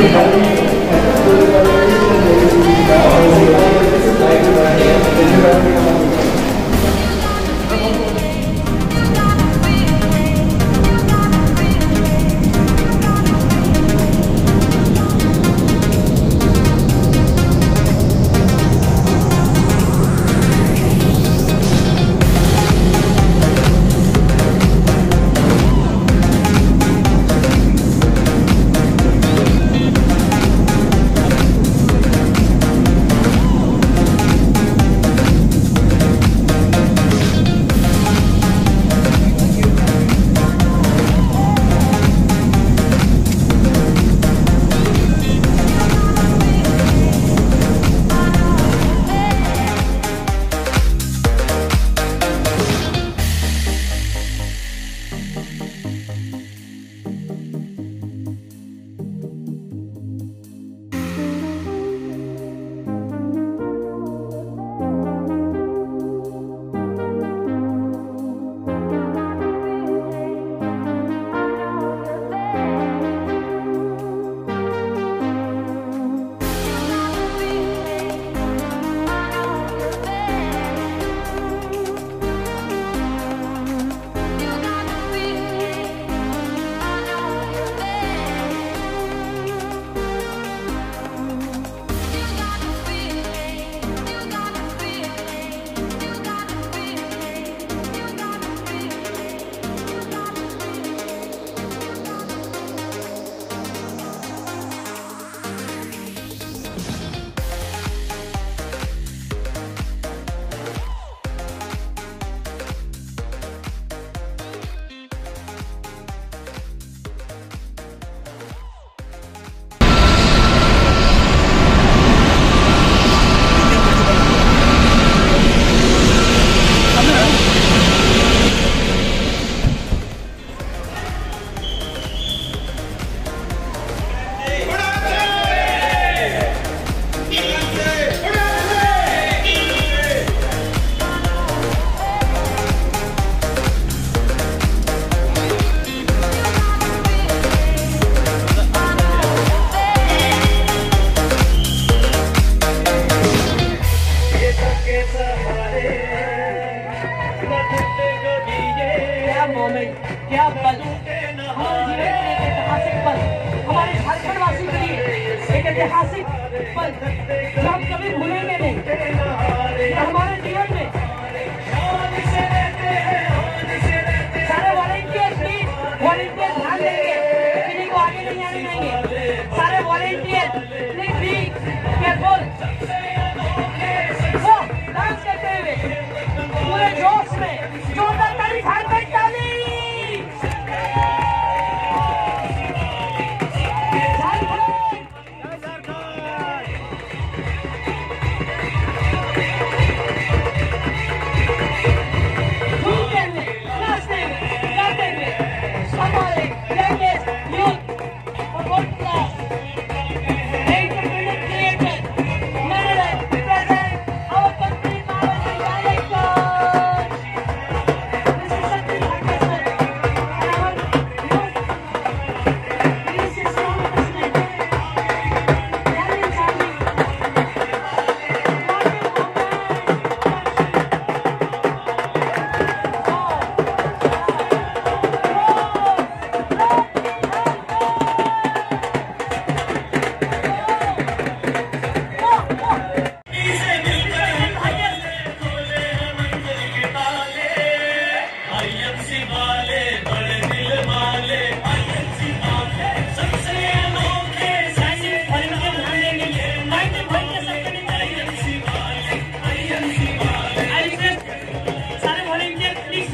क्या पल हमारे जीवन के एक ऐतिहासिक पल, हमारे झारखंड वासी के लिए एक ऐतिहासिक पल जो हम कभी भूलेंगे नहीं। हमारे जीवन में सारे वॉलेंटियर्स ध्यान देंगे, किसी को आगे नहीं आने देंगे। सारे volunteer please be careful. Dance करते हुए पूरे जोश में जोरदार ताली, झारखंड ताली।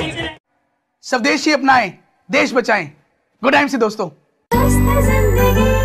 स्वदेशी अपनाएं, देश बचाएं। गुड टाइम से दोस्तों।